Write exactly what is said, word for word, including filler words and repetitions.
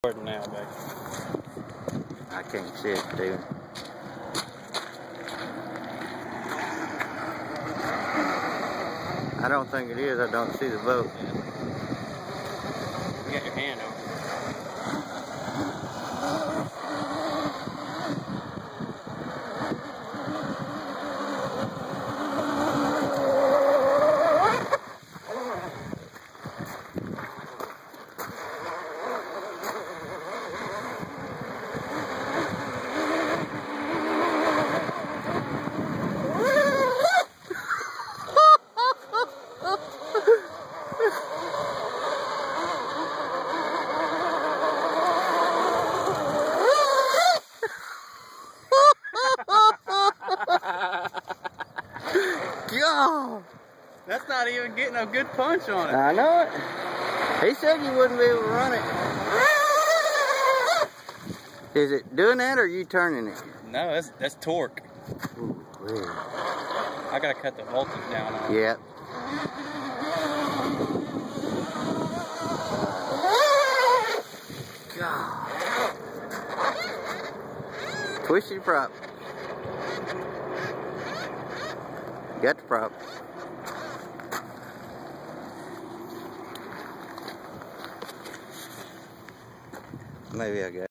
Now, baby. I can't see it, dude. I don't think it is. I don't see the boat. You got your hand over. God! That's not even getting a good punch on it. I know it. He said you wouldn't be able to run it. Is it doing that or are you turning it? No, that's that's torque. Ooh, weird. I gotta cut the voltage down on it. Yep. God. Twist your prop. Got the prop. Maybe I got it.